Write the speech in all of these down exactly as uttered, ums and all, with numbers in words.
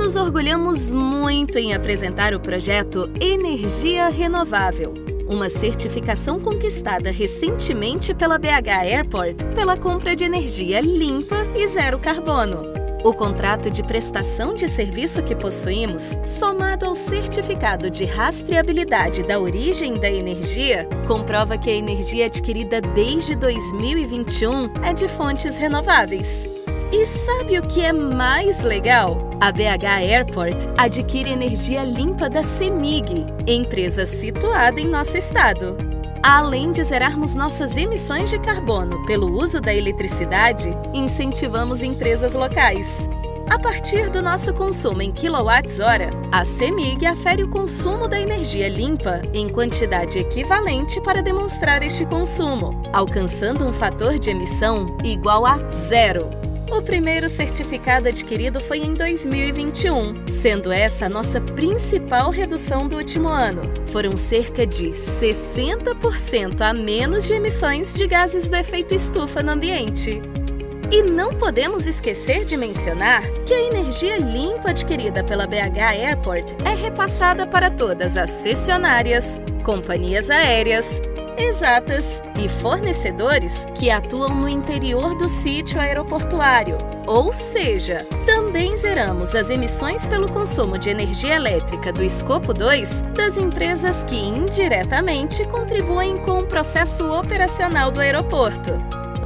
nos orgulhamos muito em apresentar o projeto Energia Renovável, uma certificação conquistada recentemente pela B H Airport pela compra de energia limpa e zero carbono. O contrato de prestação de serviço que possuímos, somado ao certificado de rastreabilidade da origem da energia, comprova que a energia adquirida desde dois mil e vinte e um é de fontes renováveis. E sabe o que é mais legal? A B H Airport adquire energia limpa da CEMIG, empresa situada em nosso estado. Além de zerarmos nossas emissões de carbono pelo uso da eletricidade, incentivamos empresas locais. A partir do nosso consumo em quilowatts-hora, a CEMIG afere o consumo da energia limpa em quantidade equivalente para demonstrar este consumo, alcançando um fator de emissão igual a zero. O primeiro certificado adquirido foi em dois mil e vinte e um, sendo essa a nossa principal redução do último ano. Foram cerca de sessenta por cento a menos de emissões de gases do efeito estufa no ambiente. E não podemos esquecer de mencionar que a energia limpa adquirida pela B H Airport é repassada para todas as cessionárias, companhias aéreas, exatas e fornecedores que atuam no interior do sítio aeroportuário. Ou seja, também zeramos as emissões pelo consumo de energia elétrica do escopo dois das empresas que indiretamente contribuem com o processo operacional do aeroporto.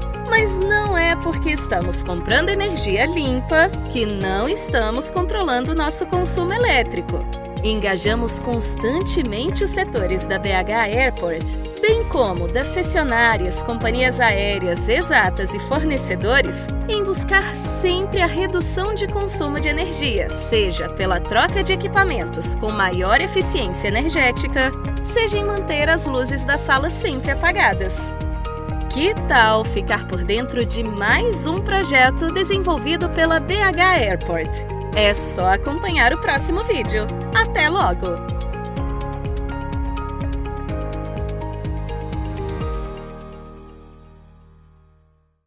Mas não é porque estamos comprando energia limpa que não estamos controlando o nosso consumo elétrico. Engajamos constantemente os setores da B H Airport, bem como das cessionárias, companhias aéreas, exatas e fornecedores, em buscar sempre a redução de consumo de energia, seja pela troca de equipamentos com maior eficiência energética, seja em manter as luzes da sala sempre apagadas. Que tal ficar por dentro de mais um projeto desenvolvido pela B H Airport? É só acompanhar o próximo vídeo. Até logo!